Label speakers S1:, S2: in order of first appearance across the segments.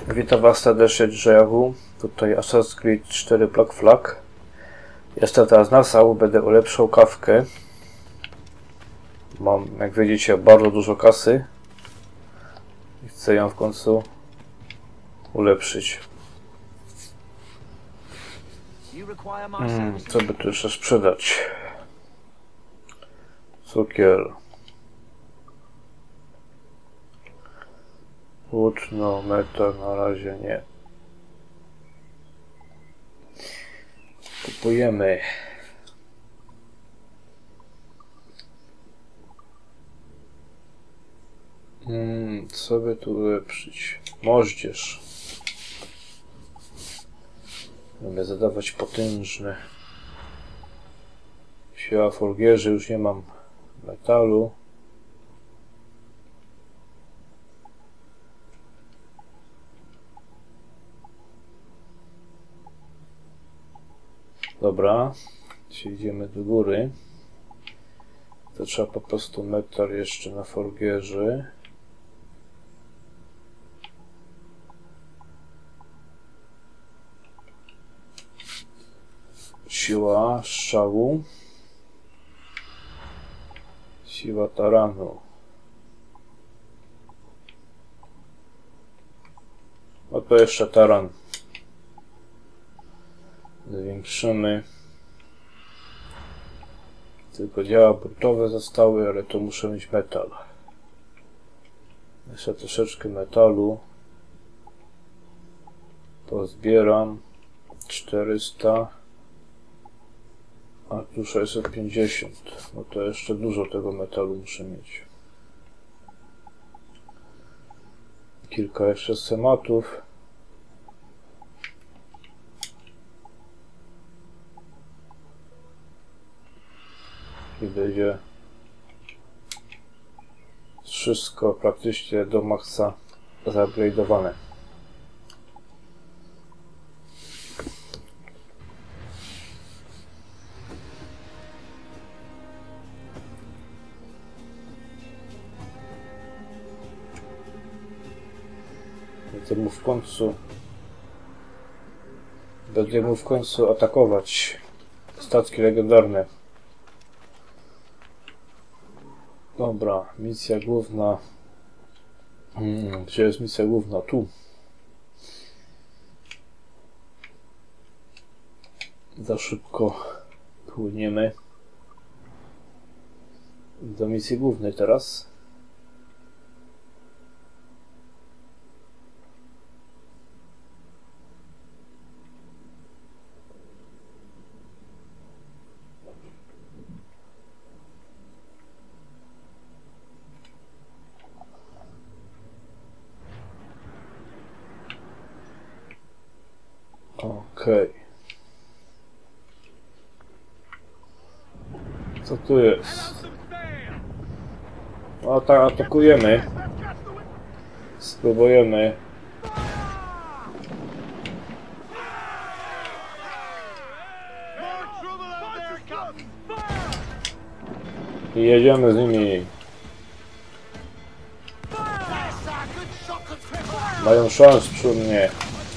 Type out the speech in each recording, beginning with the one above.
S1: Witam Was serdecznie dzisiaj. Tutaj Assassin's Creed 4 Black Flag. Jestem teraz na SAU, będę ulepszał kawkę. Mam, jak widzicie, bardzo dużo kasy. I chcę ją w końcu ulepszyć. Co by tu jeszcze sprzedać? Cukier. Płótno, metal na razie nie. Kupujemy. Co by tu ulepszyć? Moździerz. Będę zadawać potężne. Siła folgierzy, już nie mam metalu. Dobra, jeśli idziemy do góry, to trzeba po prostu metal jeszcze na folgierzy. Siła strzału. Siła taranu. No to jeszcze taran. Zwiększymy. Tylko działa brutowe zostały, ale to muszę mieć metal. Jeszcze troszeczkę metalu. Pozbieram. 400. A tu 650. No to jeszcze dużo tego metalu muszę mieć. Kilka jeszcze schematów. I będzie wszystko praktycznie do maksa zaupgrade'owane. Będę mógł w końcu atakować statki legendarne. Dobra, misja główna. Gdzie jest misja główna? Tu. Za szybko płyniemy do misji głównej teraz. Okej. Co tu jest? No tak, atakujemy. Spróbujemy. I jedziemy z nimi. Mają szans przy mnie.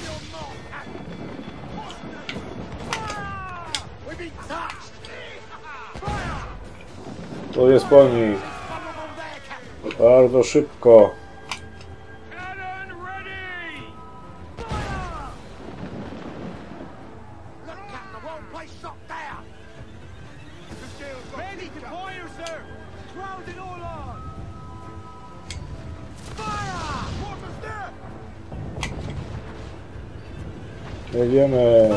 S1: To jest po nich. Bardzo szybko. Jedziemy.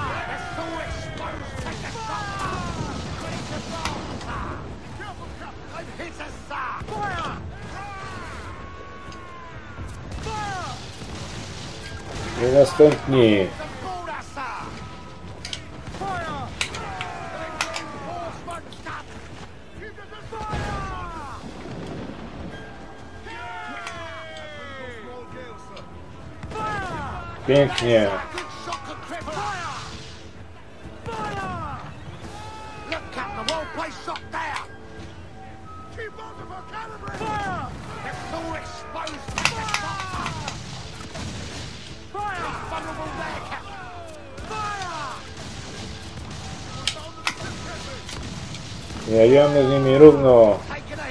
S1: I następni. Pięknie. Jedziemy z nimi równo.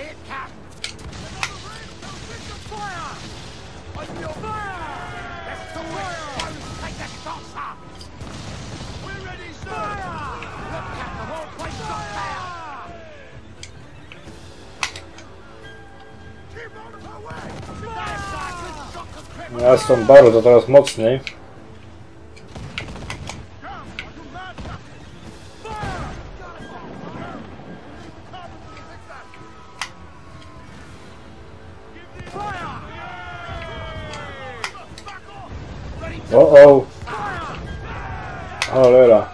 S1: Ja są bardzo teraz mocniej. O! Cholera.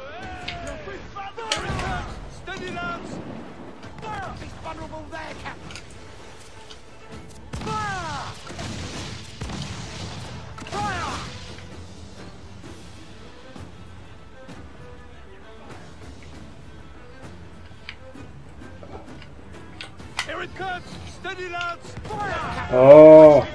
S1: O!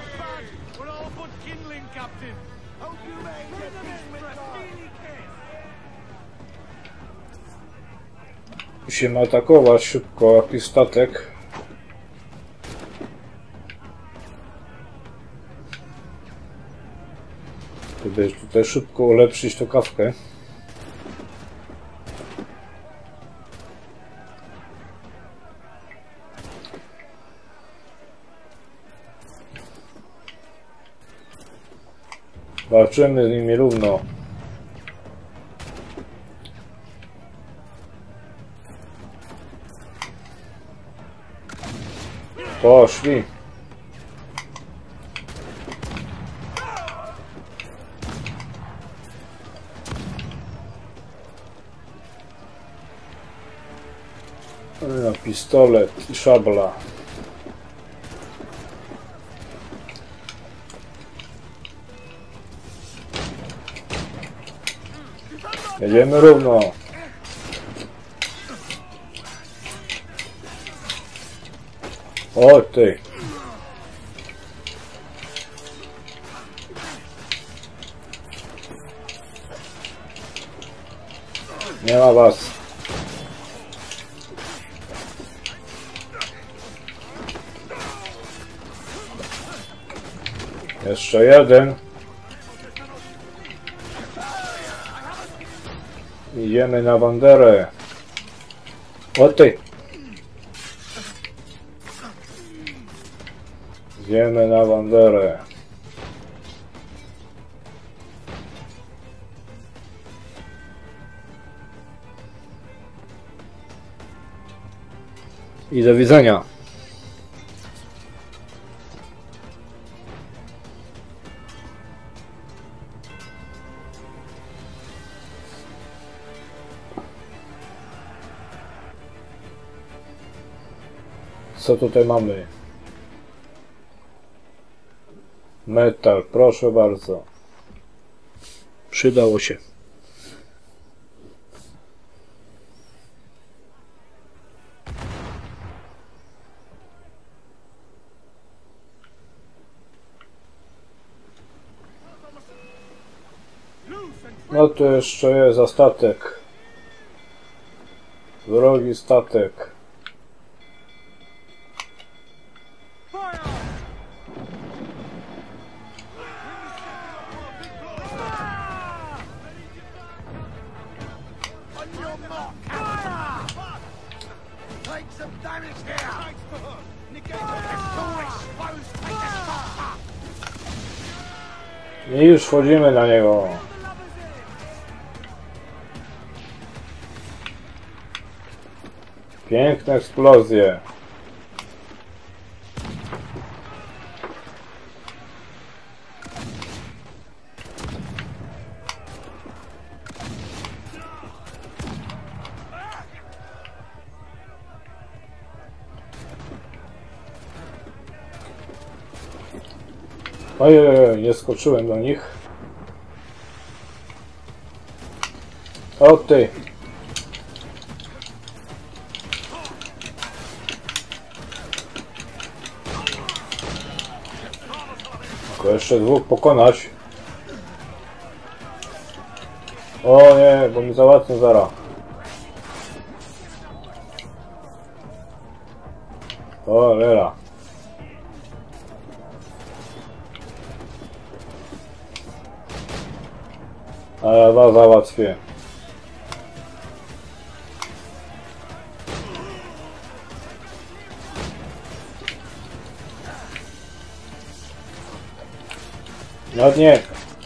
S1: Musimy atakować szybko jakiś statek. Żeby tutaj szybko ulepszyć tą kawkę. Walczymy z nimi równo. Poszli. No, pistolet i szabla. Jedziemy równo. O ty. Nie ma was. Jeszcze jeden. Idziemy na banderę. O ty. Idziemy na banderę. I do widzenia. Co tutaj mamy? Metal, proszę bardzo. Przydało się. No to jeszcze jest za statek. Wrogi statek. I już wchodzimy na niego. Piękne eksplozje. Ojej, nie skoczyłem do nich. O ty. Tylko jeszcze dwóch pokonać. O nie, bo mi załatwią zaraz. O, lera. A ja was załatwię. No nie.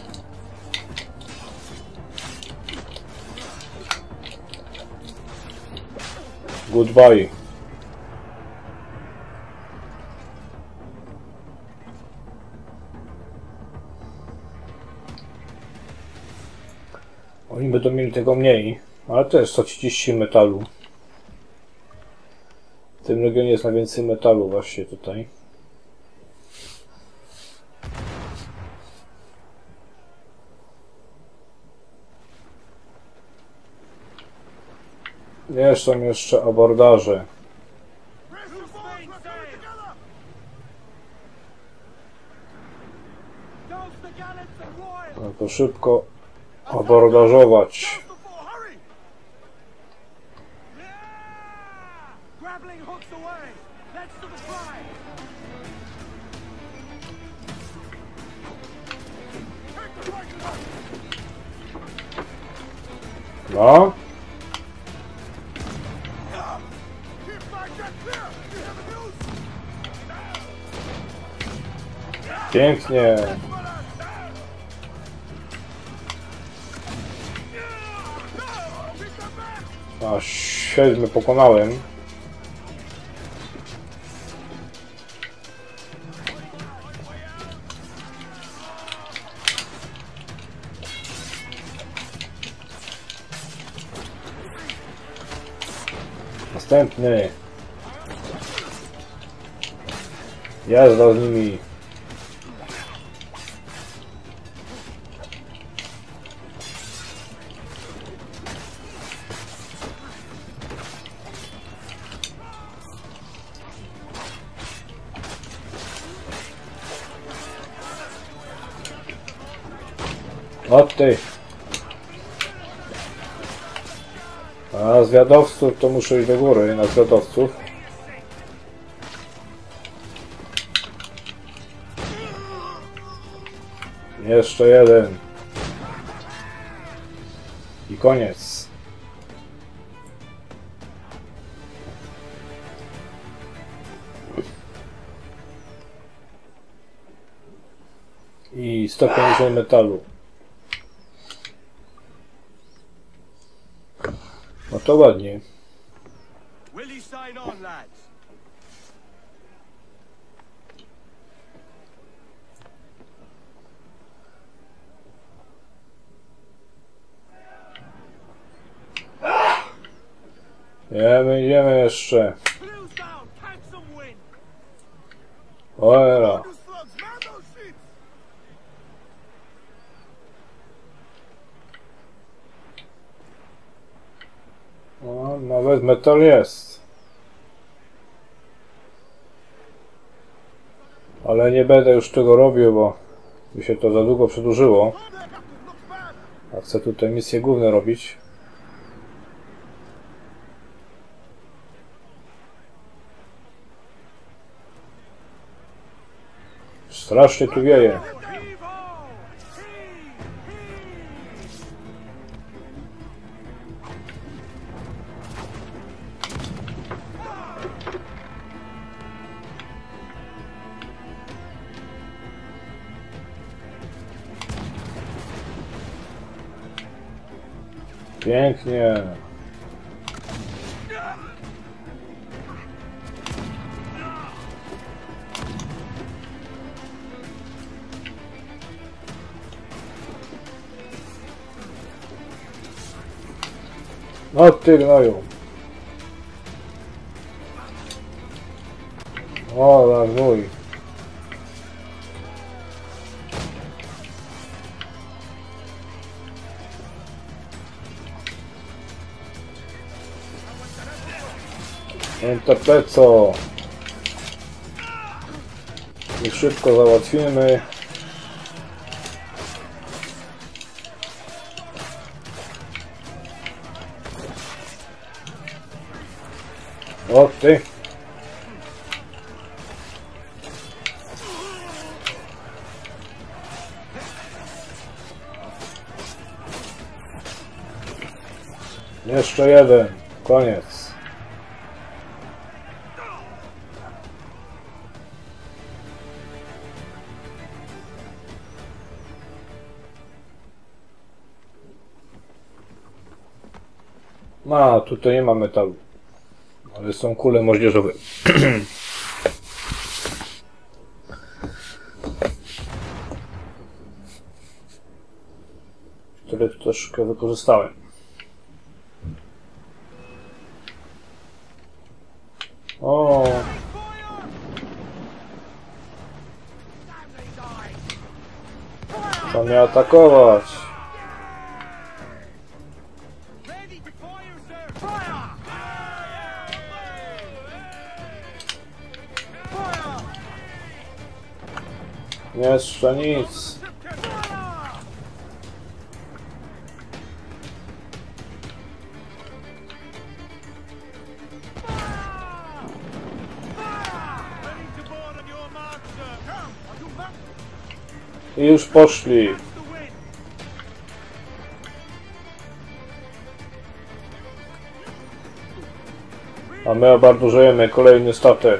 S1: Goodbye. Oni będą mieli tego mniej, ale też 130 metalu. W tym regionie jest najwięcej metalu właśnie tutaj. Są jeszcze abordaże. No to szybko abordażować. No. Pięknie. A 7 pokonałem. Następny. Jazda z nimi. O ty! A zwiadowców to muszę iść do góry, na zwiadowców. Jeszcze jeden. I koniec. I 150 metalu. No to ładnie. Idziemy jeszcze. Oera. O, nawet metal jest. Ale nie będę już tego robił, bo by się to za długo przedłużyło. A chcę tutaj misje główne robić. Strasznie tu wieje. Pięknie. No ty gnoju. O, tak mój. Interpeco. I szybko załatwimy. O ty. Jeszcze jeden. Koniec. A, tutaj nie ma metalu. Ale są kule moździerzowe. Których troszkę wykorzystałem. O! To mnie atakować. Jeszcze nic. I już poszli. A my abordujemy kolejny statek.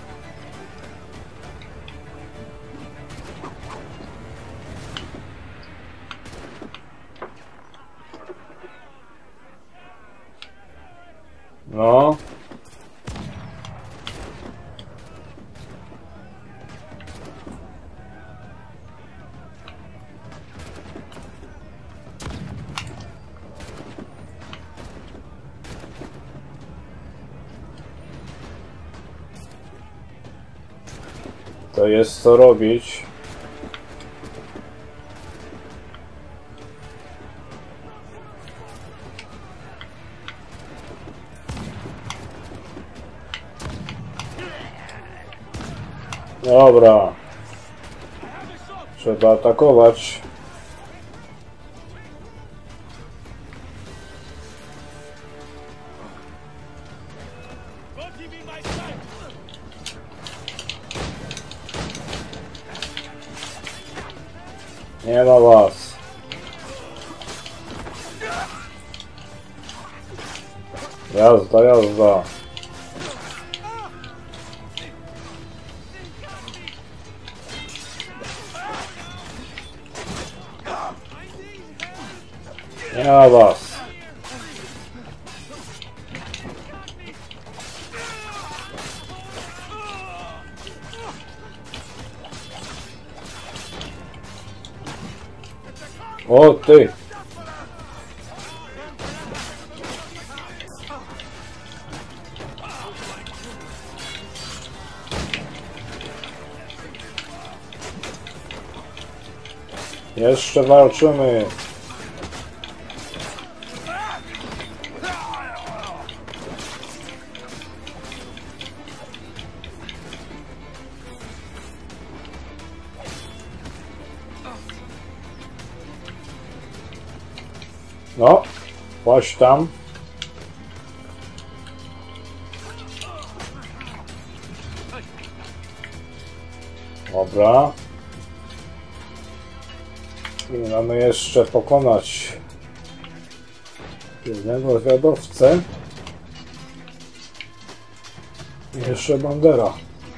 S1: No. To jest co robić. Dobra. Trzeba atakować. Nie ma was. Jazda, jazda. Nie ma was. O ty! Jeszcze walczymy! No, właśnie tam. Dobra. I mamy jeszcze pokonać jednego zwiadowcę. I jeszcze bandera.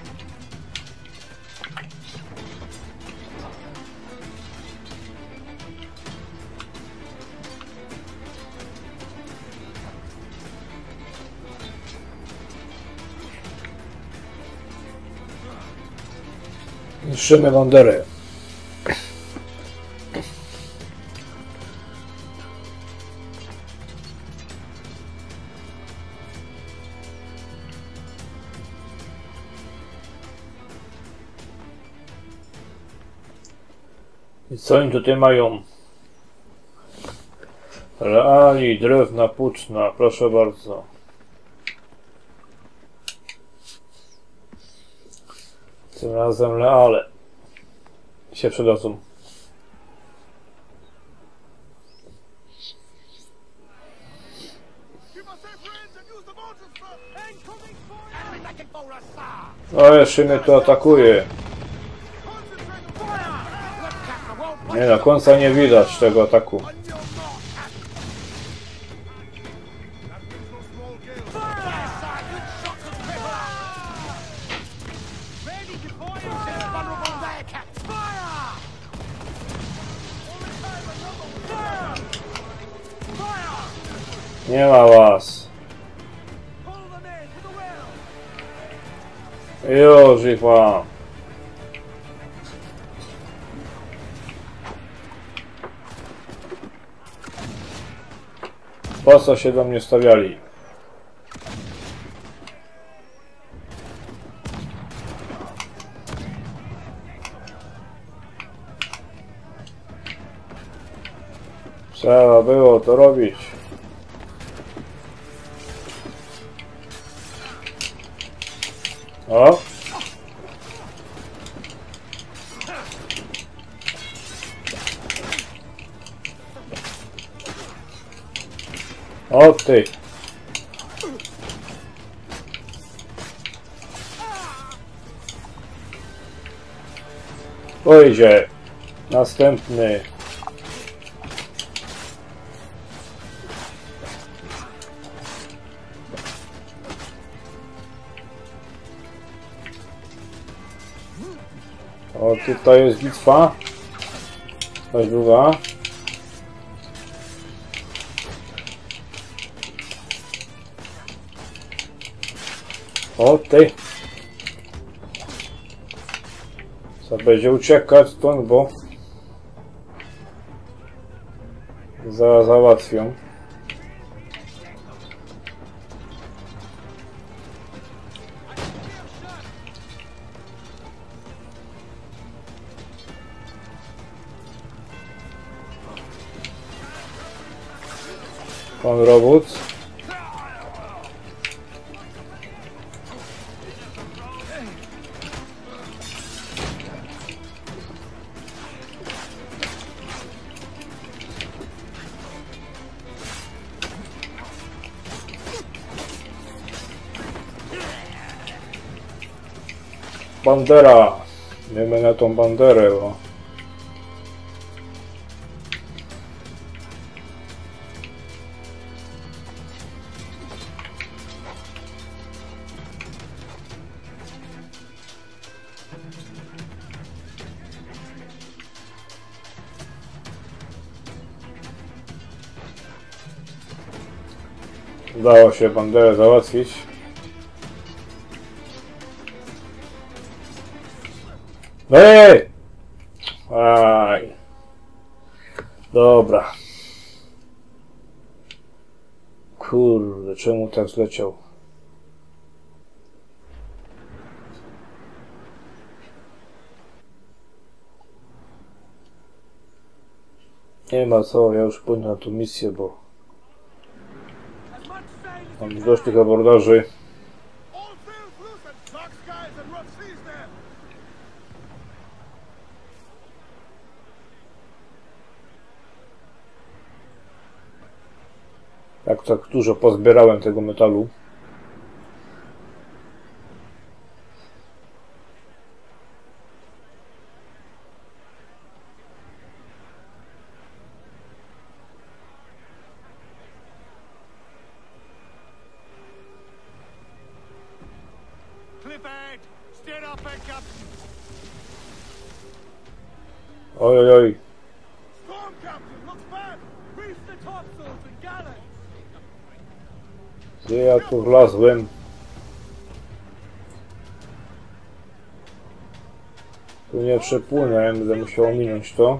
S1: Niszczymy banderę. I co oni tutaj mają? Reali, drewna płótna, proszę bardzo. Tym razem leale się przydadzą. O, jeszcze mnie tu atakuje. Nie, na końca nie widać tego ataku. Nie ma was. Już ich mam. Po co się do mnie stawiali? Trzeba było to robić. O! O ty! Pójdzie! Następny! O, tutaj jest bitwa. Coś bywa. O, ty. Co będzie uciekać stąd, bo zaraz załatwią. Pan robot. Bandera. Wiemy na tą banderę, bo udało się banderę załatwić. Ej! Aj. Dobra. Kurde, czemu tak zleciał? Nie ma co, ja już pójdę na tą misję, bo mam dość tych abordaży. Tak dużo pozbierałem tego metalu. Oj, oj, oj. Gdzie ja tu wlazłem? Tu nie przepłynę, będę musiał ominąć to.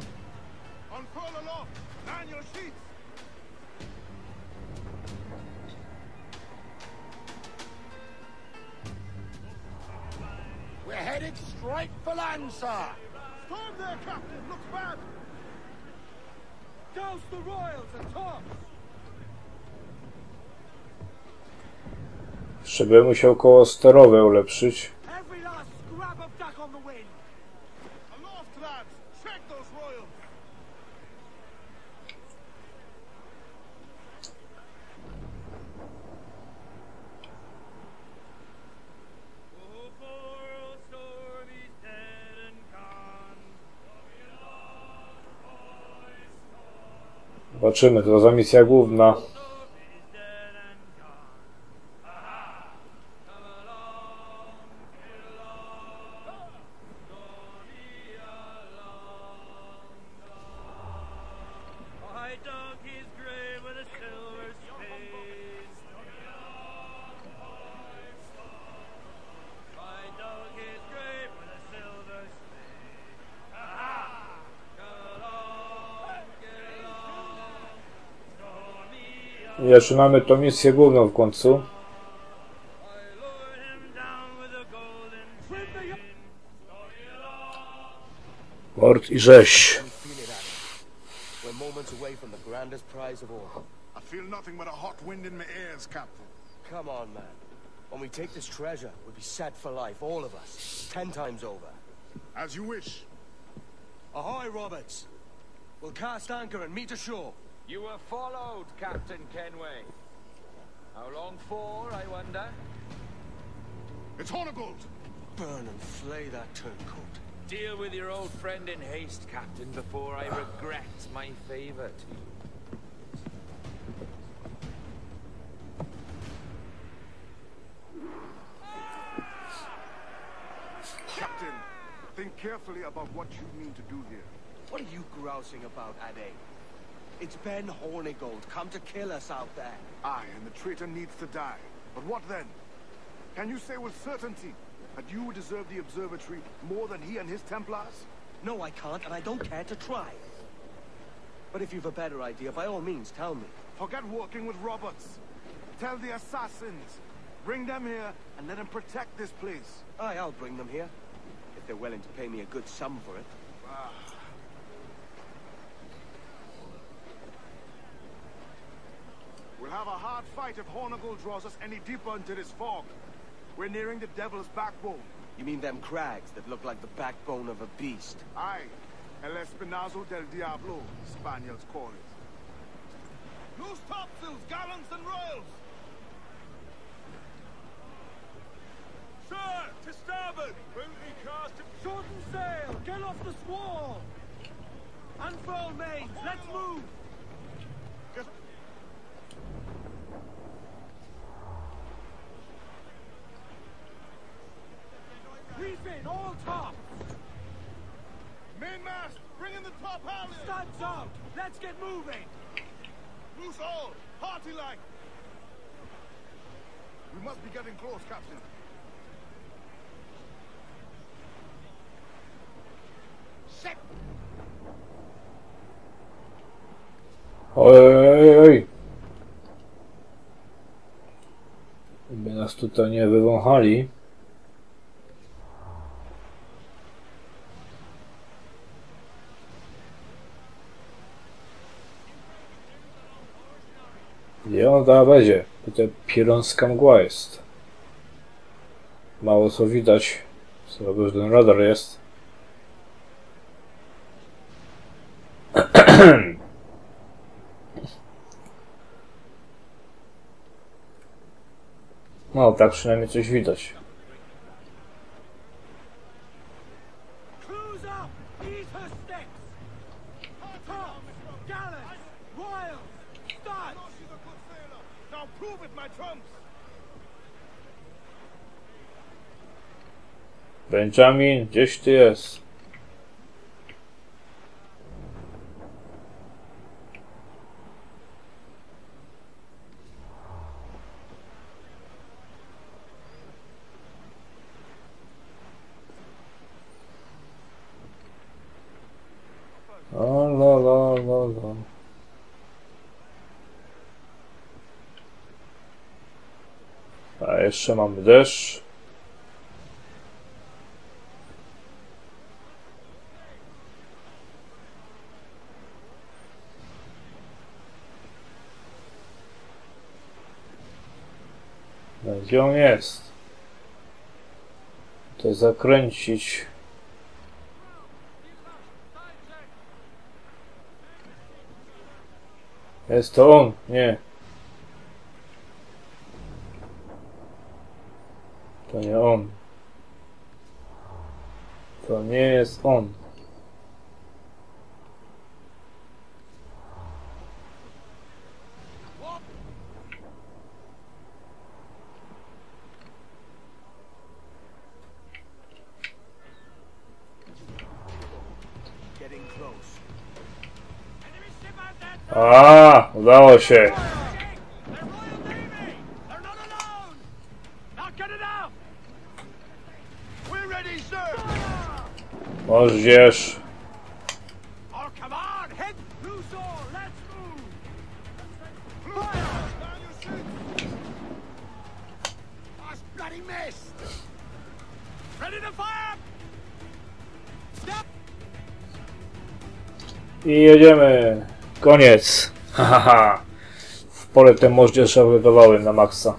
S1: Jeszcze bym musiał koło sterowe ulepszyć. Zobaczymy, to za misja główna. I zaczynamy tą misję główną w końcu. Mord i rzeź.
S2: I feel nothing but a hot wind in my ears, Captain.
S3: Come on, man. When we take this treasure, we'll be set for life, all of us. 10 times over.
S2: As you wish.
S3: Ahoy, Roberts. We'll cast anchor and meet ashore.
S4: You were followed, Captain Kenway. How long for, I wonder?
S2: It's Hornigold!
S3: Burn and flay that turncoat.
S4: Deal with your old friend in haste, Captain, before I regret my favor to you.
S2: Captain, think carefully about what you mean to do here.
S3: What are you grousing about, Ade? It's Ben Hornigold, come to kill us out there.
S2: Aye, and the traitor needs to die. But what then? Can you say with certainty that you deserve the observatory more than he and his Templars?
S3: No, I can't, and I don't care to try. But if you've a better idea, by all means, tell me.
S2: Forget working with Roberts. Tell the assassins. Bring them here and let them protect this place.
S3: Aye, I'll bring them here. If they're willing to pay me a good sum for it.
S2: We'll have a hard fight if Hornigold draws us any deeper into this fog. We're nearing the Devil's Backbone.
S3: You mean them crags that look like the backbone of a beast?
S2: Aye, El Espinazo del Diablo, Spaniards call it. Loose topsails, gallants and royals!
S5: Sir, to starboard! Booty cast and shorten sail! Get off the squall! Unfurl mains, let's move!
S2: Just...
S5: Reef in, all tops!
S2: Mainmast, bring in the top halliard!
S5: Studs out! Let's get moving!
S2: Loose all, party like! We must be getting close, Captain. Set!
S1: Oj. By nas tutaj nie wywąchali. Gdzie on tam będzie? Tutaj pieronska mgła jest. Mało co widać. Słabo, że ten radar jest. No, tak przynajmniej coś widać.
S5: Cruise up! Eat her sticks! Tops! Gallants! Royals! Studs!
S2: She's a good sailor. Now prove it, my trumps!
S1: Benjamin, gdzieś ty jest? O, lo. A jeszcze mamy deszcz. Gdzie on jest? To zakręcić. Jest to on, nie. To nie on. To nie jest on.
S3: Getting close.
S1: A, udało się.
S5: They're Royal Navy! They're not alone! Now get it out!
S2: We're ready, sir!
S1: Możesz.
S5: Oh, come on! Hit! Loose all! Let's move! Fire! fist! Ready to fire! Step!
S1: I jedziemy. Koniec. Hahaha. W pole te moździe załadowałem na maksa.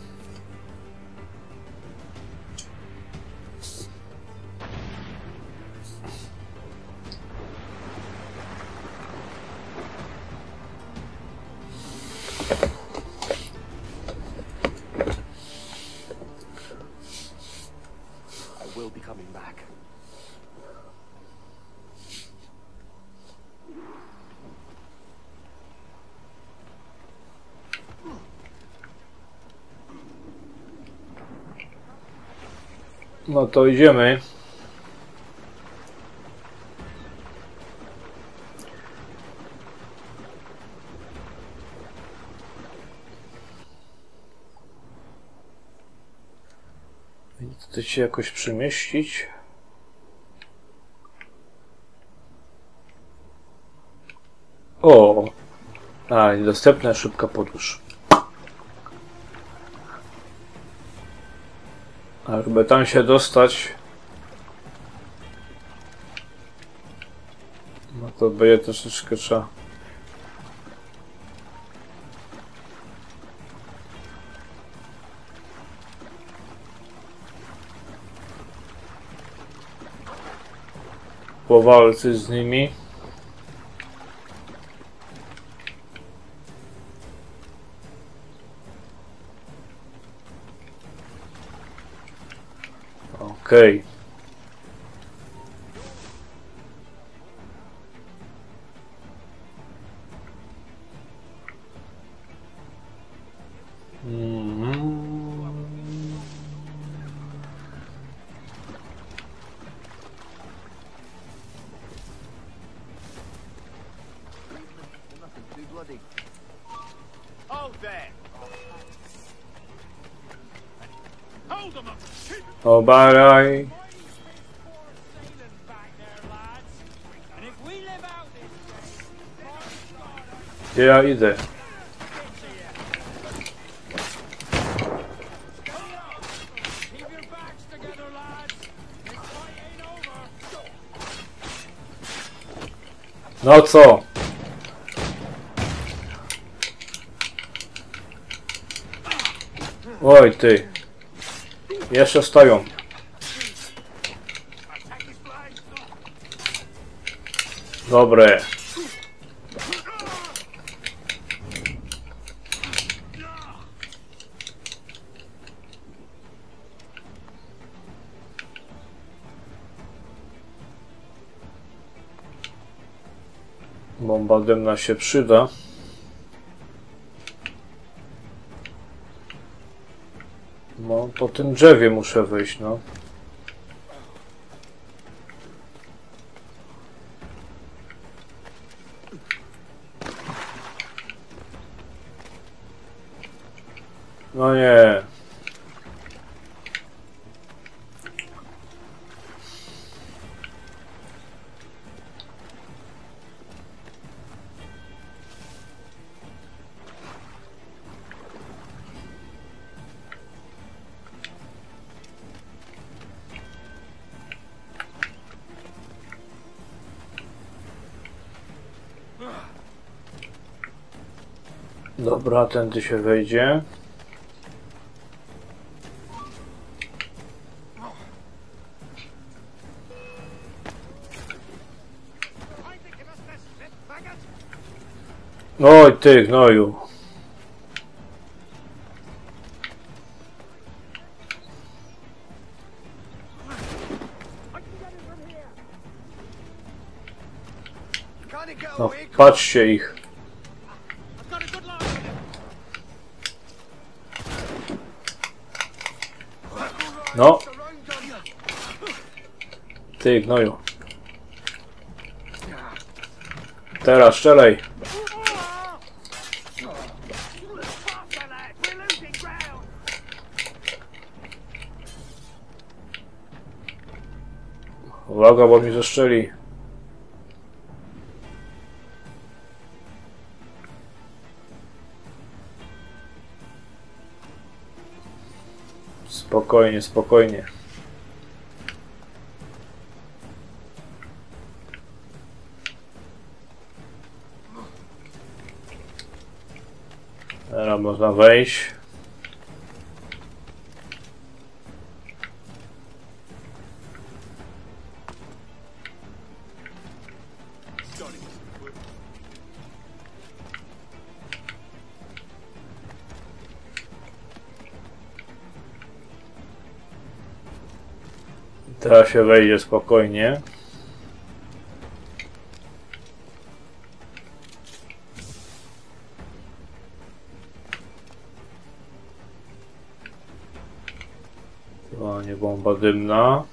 S3: I will be coming back.
S1: No to idziemy. Chcę się jakoś przemieścić. O! A, niedostępna szybka podróż. A żeby tam się dostać, no to będzie troszeczkę trzeba. Powalczyć z nimi. Okej.
S3: Nothing too bloody.
S5: Hold there! Hold them up! Keep
S1: Obaraj.
S5: sailing back there, lads. And if we live out this day,
S1: Gdzie ja idę?
S5: keep your backs together, lads. This fight ain't over.
S1: No co? Oj ty. Jeszcze stoją. Dobre. Bomba dymna się przyda. No, po tym drzewie muszę wyjść, no. No nie. Dobra, tędy się wejdzie. Oj ty gnoju.
S3: Can't it get
S1: No,
S3: away?
S1: patrzcie ich.
S5: I've got a good line on him.
S1: No,
S3: Around on you.
S1: ty gnoju. Teraz strzelaj.
S5: Faster, lads. We're losing ground.
S1: Uwaga, bo mi zeszczeli. Spokojnie, spokojnie. Teraz można wejść. Teraz się wejdzie spokojnie. To nie bomba dymna.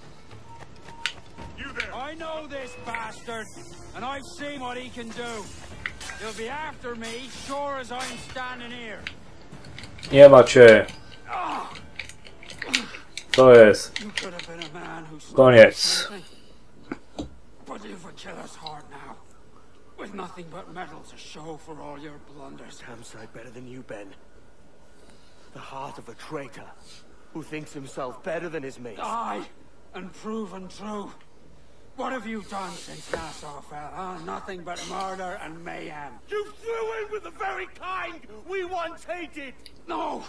S5: I know this bastard, and I've seen what he can do. He'll be after me, sure as I'm standing here.
S1: Nie macie. To jest.
S5: You could have been a man who stood
S1: Koniec.
S5: something, but you've a killer's heart now, with nothing but metal to show for all your blunders.
S3: Damn sight better than you, Ben. The heart of a traitor who thinks himself better than his mates.
S5: Die and proven true. What have you done since Nassau fell, huh? Nothing but murder and mayhem.
S3: You threw in with the very kind we once hated!
S5: No!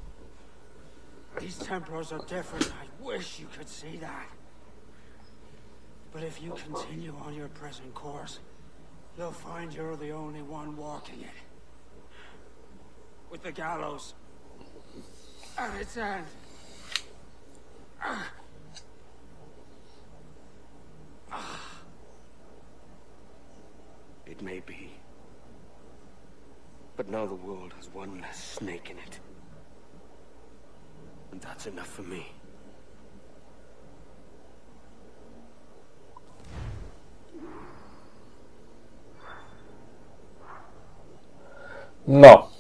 S5: These Templars are different. I wish you could see that. But if you continue on your present course, you'll find you're the only one walking it. With the gallows at its end.
S3: It may be. But now the world has one less snake in it. And that's enough for me.
S1: No.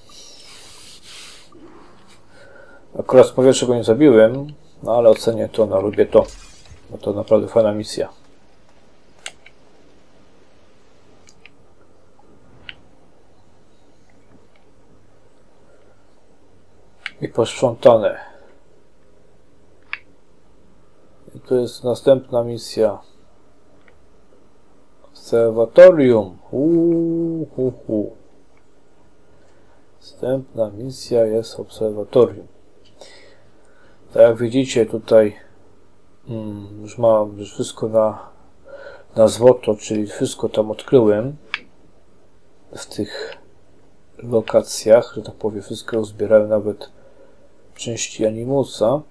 S1: Akurat z powietrza go nie zabiłem, no ale ocenię to, no lubię to. Bo to naprawdę fajna misja. I posprzątane. I to jest następna misja. Obserwatorium. Następna misja jest obserwatorium. Tak jak widzicie tutaj już mam już wszystko na złoto, czyli wszystko tam odkryłem w tych lokacjach, że tak powiem, wszystko rozbierałem, nawet części Animusa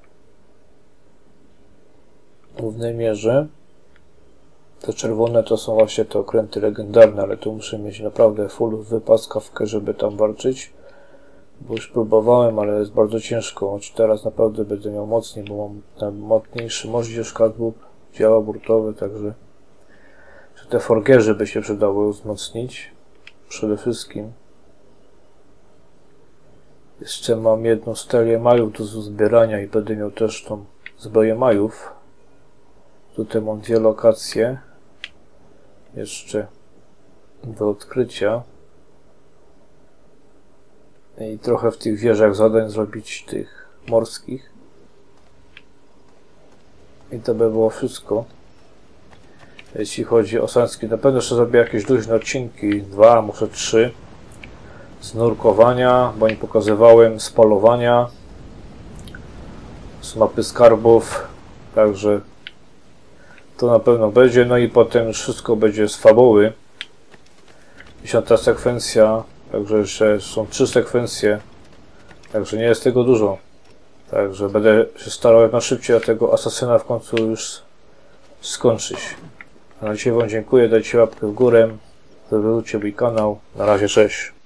S1: w głównej mierze. Te czerwone to są właśnie te okręty legendarne, ale tu muszę mieć naprawdę full wypaskawkę, żeby tam walczyć, bo już próbowałem, ale jest bardzo ciężko. Choć teraz naprawdę będę miał mocniej, bo mam mocniejszy moździerz kadłub, działa burtowe, także te forgerzy by się przydało wzmocnić przede wszystkim. Jeszcze mam jedną serię majów do zbierania i będę miał też tą zbroję majów. Tutaj mam dwie lokacje jeszcze do odkrycia. I trochę w tych wieżach zadań zrobić, tych morskich. I to by było wszystko. Jeśli chodzi o Sanski, na pewno jeszcze zrobię jakieś luźne odcinki, 2, może 3. Z nurkowania, bo nie pokazywałem, z polowania, z mapy skarbów, także to na pewno będzie. No i potem już wszystko będzie z fabuły. 10. sekwencja, także jeszcze są 3 sekwencje, także nie jest tego dużo. Także będę się starał jak najszybciej tego asasyna w końcu już skończyć. Na dzisiaj wam dziękuję, dajcie łapkę w górę, subskrybujcie mój kanał. Na razie, cześć.